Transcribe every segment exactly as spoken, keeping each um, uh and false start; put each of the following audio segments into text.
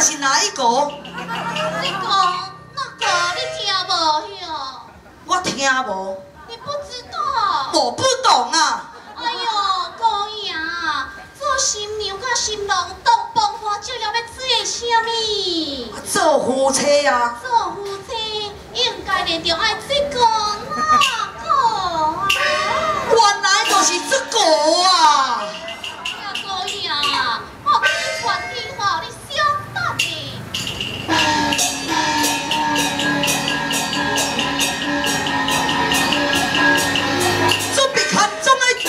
是哪一个？ 你讲那个你听无哟？ 我听无。 你不知道？ 我不懂啊。 哎呦，姑爷，做新娘甲新郎当帮花照了要做啥物？ 做夫妻啊。 做夫妻应该练着爱这个那个啊。 原来就是这个啊。 呀，姑爷，我给你传电话，你小等下。 准备看中的。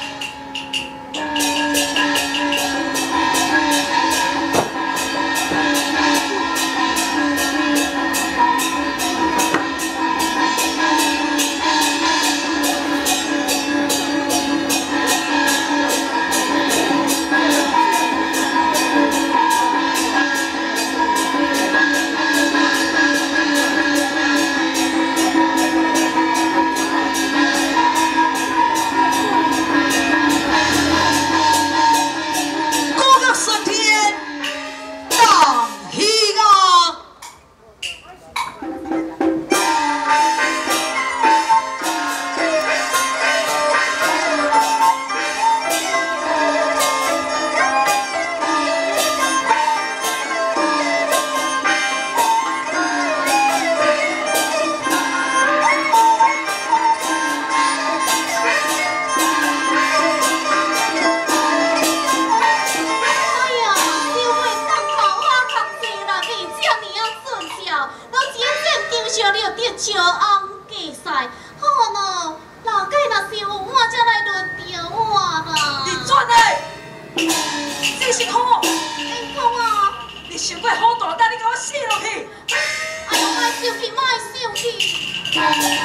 招翁计赛，好喏，老街若是有碗，才来轮着我啦。 你转来，这是好。 哎，讲啊！ 你想过好大胆，你甲我死落去！ 哎呦，莫生气，莫生气！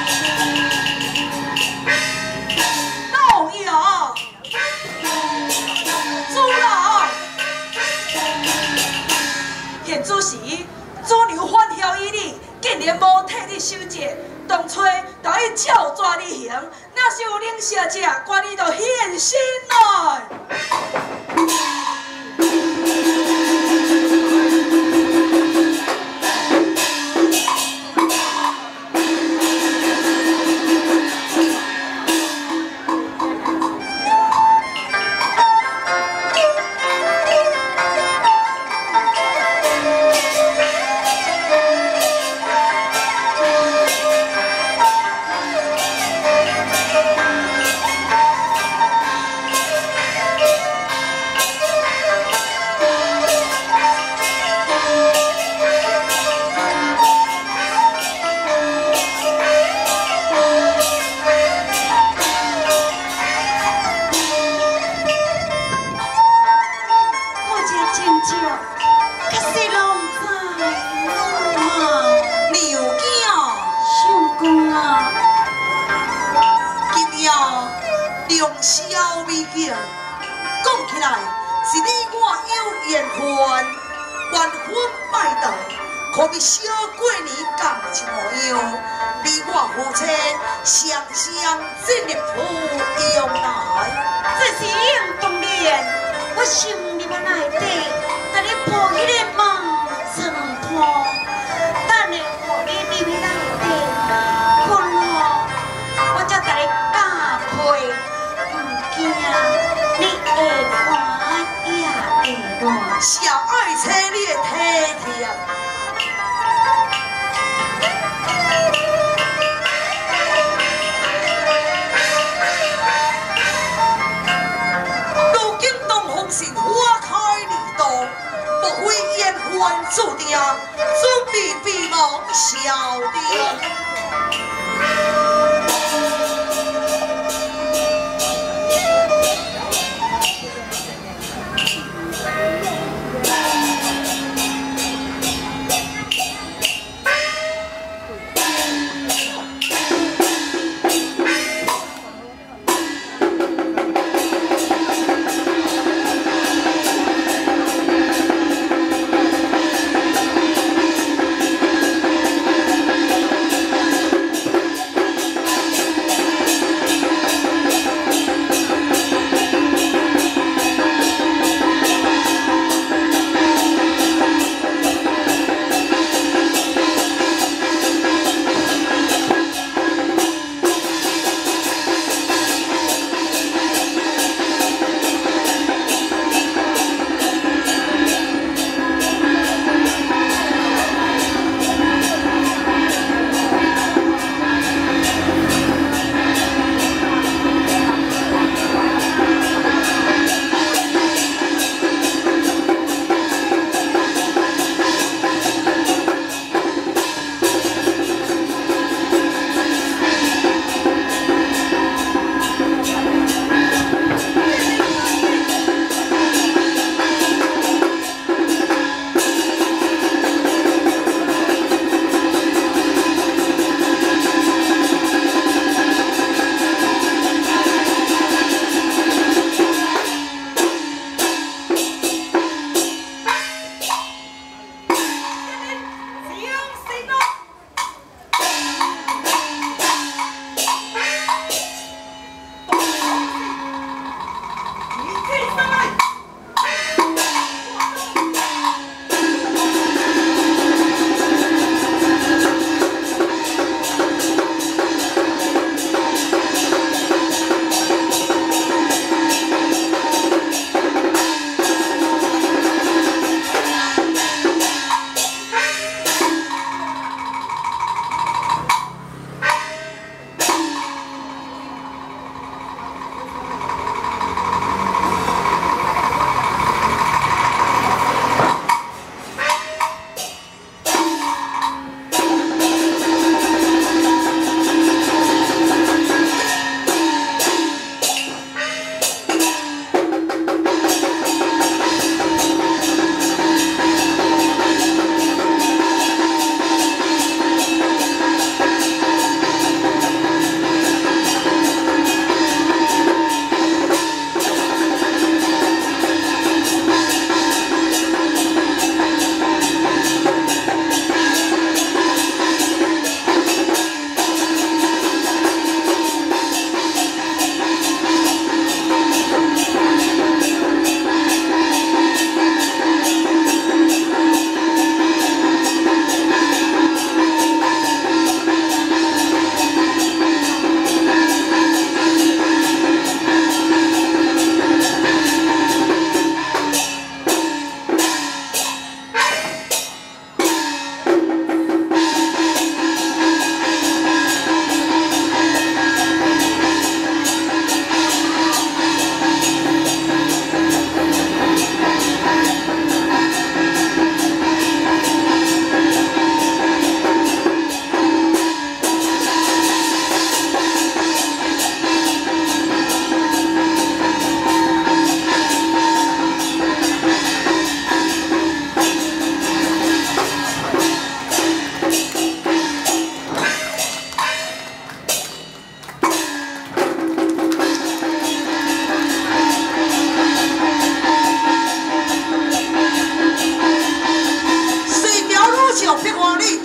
老爷，主人，现主时，主娘反晓以你，竟然无替你守节，当初就伊照抓你刑，若是有领下者，怪你就现身来。良宵美景，讲起来是你我有缘分，缘分拜到，可比小过年感情模样。你我夫妻相相进入福阳来， 这是应当然。我想你们内底，但你抱起个梦床铺，等下互你入去内底，困好，我才甲你加配。你会欢也会乱， 小爱车你的体贴。如今东风是花开二度，莫非缘分注定，准备闭门小店。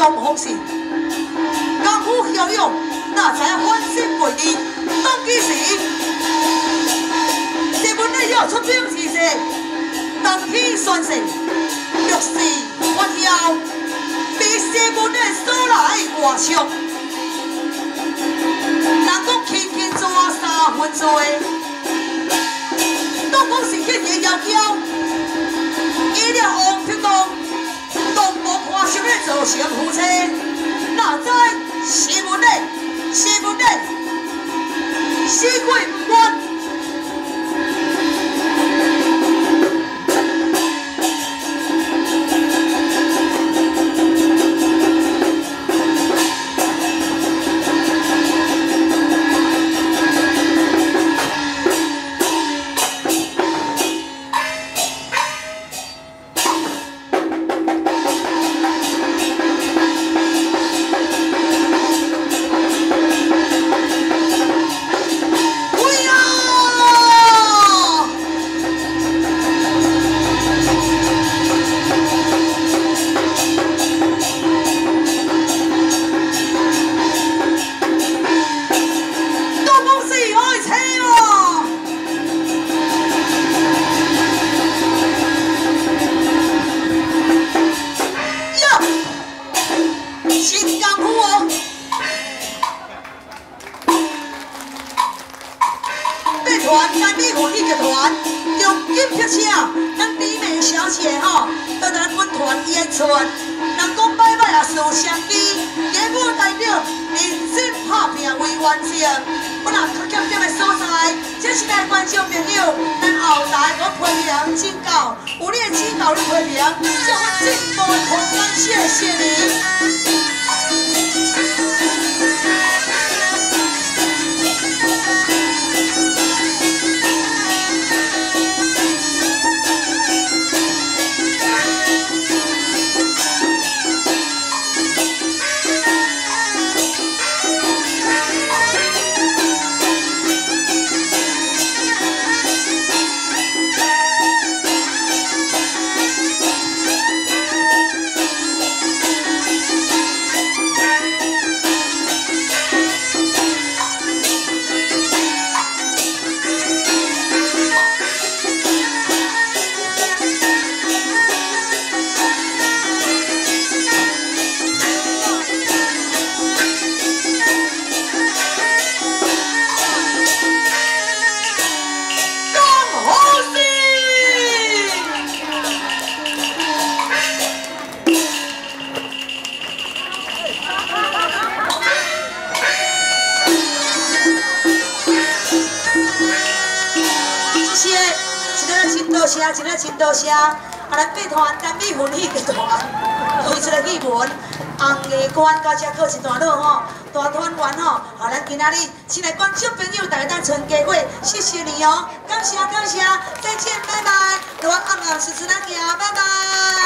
东方氏，功夫骁勇，哪知影反身背义，当其时，这本内要出兵之势，当天宣誓，若是发晓，被西门内所来外伤，人讲轻轻抓三分罪，东方氏竟然要求，伊了王天公。 都无看上咧做成夫妻，哪知西门内，西门内，死鬼不冤。真个真多谢，啊！咱八团单美婚喜集团推出个戏文，红艺馆到遮告一段落吼，大团圆吼，互咱今仔日亲爱观众朋友大家当春佳会，谢谢你哦，感谢感谢，再见，拜拜，我暗暗时时咱行，拜拜。